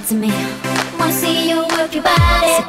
to me. Wanna see you work your body.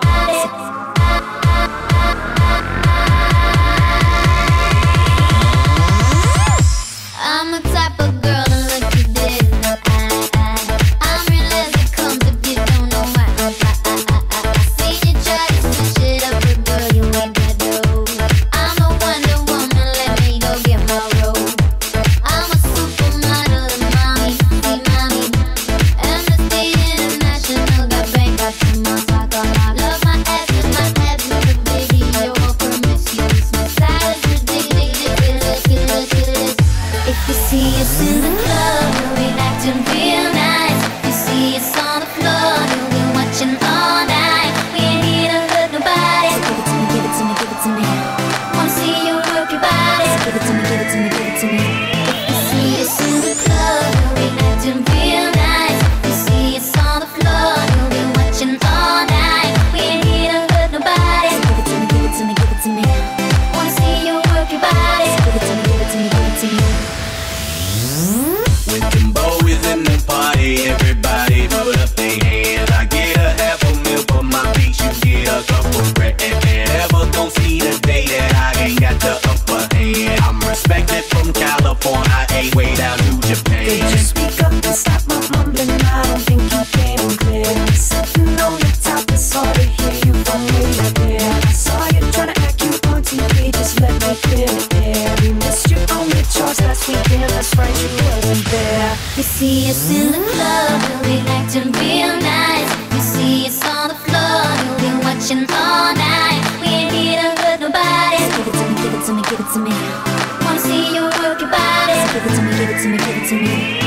I'm the type of girl to look you dead in the eye. I'm real as it comes if you don't know why. I see you try to switch it up, but girl, you ain't that dope. I'm a Wonder Woman, let me go get my robe. I'm a supermodel, mommy, see mommy. Amnesty International got Bangkok in my sock. I love my ass with my abs with a video of promiscuous. My style is ridiculous. If you see us in the club, you'll be acting real nice. If you see us on the floor, you'll be watching all night. We ain't here to hurt nobody. So give it to me, give it to me, give it to me. Wanna see you work your body. So give it to me, give it to me, give it to me. If you see us in the club, you'll be acting real nice. If you see us on the floor, you'll be watching all night. We ain't here to hurt nobody. So give it to me, give it to me, give it to me. Wanna see you work your body. So give it to me, give it to me, give it to me. When them boys in the party, everybody put up their hands. I get a half a meal for my beats, you get a couple grand. Never gon' see the day that I ain't got the upper hand. I'm respected from California, I ain't way down to Japan. Could you speak up and stop my mumbling? I don't think you came clear. Sitting on the top, it's hard to hear you from way back there. I saw you tryna act cute on TV, just let me clear the air. We missed you on the charts last weekend, that's right, you wasn't there. You see us in the club, you'll be acting real nice. You see us on the floor, you'll be watching all night. We ain't here to hurt nobody. So give it to me, give it to me, give it to me. Wanna see you work your body. So give it to me, give it to me, give it to me.